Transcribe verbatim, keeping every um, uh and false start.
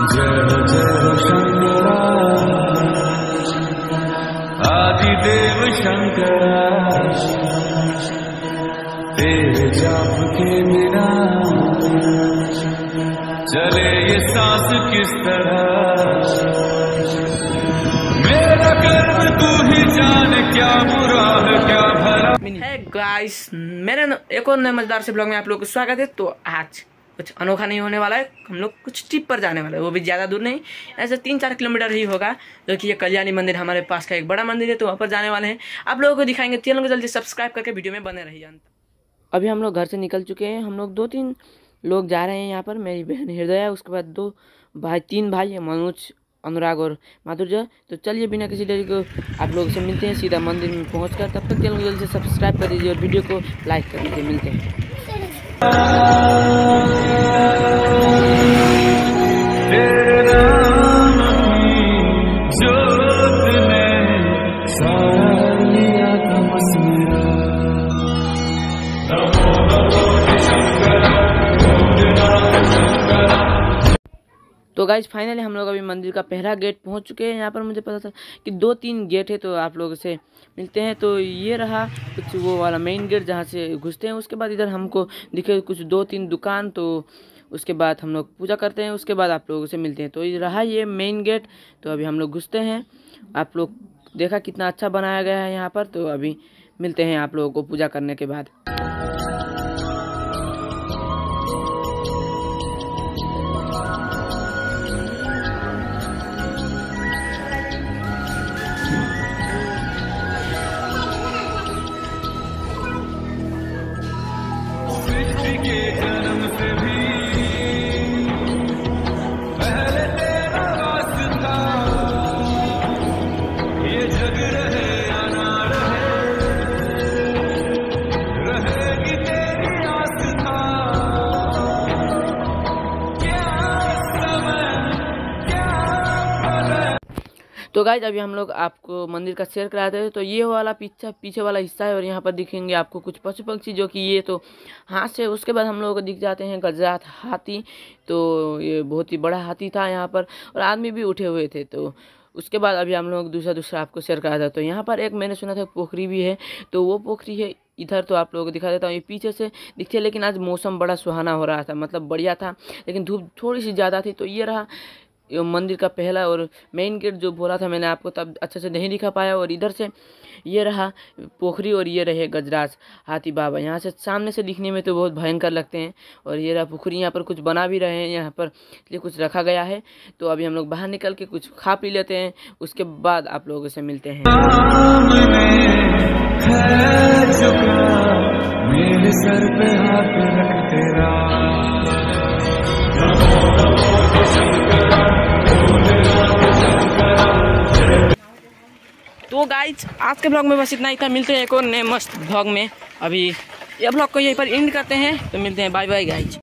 जय जय शंकरा आदिदेव शंकरा, तेरे जाप के बिना चले ये सांस किस तरह। मेरा कर्म तू ही जाने, क्या बुरा है क्या भला। है गाइस, मेरे एक और नए मजेदार से ब्लॉग में आप लोगों को स्वागत है। तो आज कुछ अनोखा नहीं होने वाला है, हम लोग कुछ ट्रिप पर जाने वाले हैं, वो भी ज़्यादा दूर नहीं, ऐसे तीन चार किलोमीटर ही होगा, जो कि ये कल्याणी मंदिर हमारे पास का एक बड़ा मंदिर है, तो वहाँ पर जाने वाले हैं। आप लोगों को दिखाएंगे, चैनल को जल्दी सब्सक्राइब करके वीडियो में बने रहिए। अभी हम लोग घर से निकल चुके हैं, हम लोग दो तीन लोग जा रहे हैं यहाँ पर। मेरी बहन हृदय, उसके बाद दो भाई, तीन भाई मनोज, अनुराग और माधुर्य। तो चलिए बिना किसी देरी को आप लोगों से मिलते हैं सीधा मंदिर में पहुंचकर। तब तक चैनल को जल्दी से सब्सक्राइब कर दीजिए और वीडियो को लाइक कर दीजिए। मिलते हैं। तो गाइज फाइनली हम लोग अभी मंदिर का पहला गेट पहुंच चुके हैं। यहाँ पर मुझे पता था कि दो तीन गेट है, तो आप लोगों से मिलते हैं। तो ये रहा कुछ वो वाला मेन गेट जहाँ से घुसते हैं। उसके बाद इधर हमको दिखे कुछ दो तीन दुकान, तो उसके बाद हम लोग पूजा करते हैं, उसके बाद आप लोगों से मिलते हैं। तो ये रहा ये मेन गेट। तो अभी हम लोग घुसते हैं। आप लोग देखा कितना अच्छा बनाया गया है यहाँ पर। तो अभी मिलते हैं आप लोगों को पूजा करने के बाद। के जन्म से भी पहले तेरा वास्ता, ये जग रहे या ना रहे, रहेगी तेरी आस्था। क्या समय क्या पल। तो गाइज अभी हम लोग आपको मंदिर का शेयर कराते हैं। तो ये वाला पीछे पीछे वाला हिस्सा है, और यहाँ पर दिखेंगे आपको कुछ पशु पक्षी, जो कि ये तो हाथ से। उसके बाद हम लोगों को दिख जाते हैं गजरात हाथी। तो ये बहुत ही बड़ा हाथी था यहाँ पर, और आदमी भी उठे हुए थे। तो उसके बाद अभी हम लोग दूसरा दूसरा आपको शेयर करा था। तो यहाँ पर एक मैंने सुना था पोखरी भी है, तो वो पोखरी है इधर। तो आप लोगों को दिखा देता हूँ, ये पीछे से दिखते, लेकिन आज मौसम बड़ा सुहाना हो रहा था, मतलब बढ़िया था, लेकिन धूप थोड़ी सी ज़्यादा थी। तो ये रहा मंदिर का पहला और मेन गेट, जो बोला था मैंने आपको, तब अच्छे से नहीं दिखा पाया। और इधर से ये रहा पोखरी, और ये रहे गजराज हाथी बाबा। यहाँ से सामने से दिखने में तो बहुत भयंकर लगते हैं। और ये रहा पोखरी, यहाँ पर कुछ बना भी रहे हैं, यहाँ पर ये कुछ रखा गया है। तो अभी हम लोग बाहर निकल के कुछ खा पी लेते हैं, उसके बाद आप लोगों से मिलते हैं। मेरे सर पे हाथ रख तेरा, तो गाइज आज के ब्लॉग में बस इतना ही था। मिलते हैं एक और नए मस्त ब्लॉग में। अभी ये ब्लॉग को यहीं पर एंड करते हैं। तो मिलते हैं, बाय बाय गाइज।